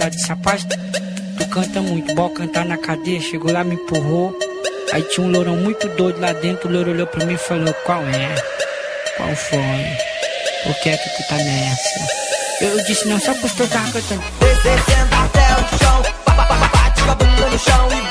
Tá de sapato, tu canta muito, bora cantar na cadeia. Chegou lá, me empurrou. Aí tinha um lourão muito doido lá dentro. O louro olhou pra mim e falou: qual é? Qual foi? Por que é que tu tá nessa? Eu disse: não, só porque eu tava cantando. Descendo até o chão, bate com a bunda no chão e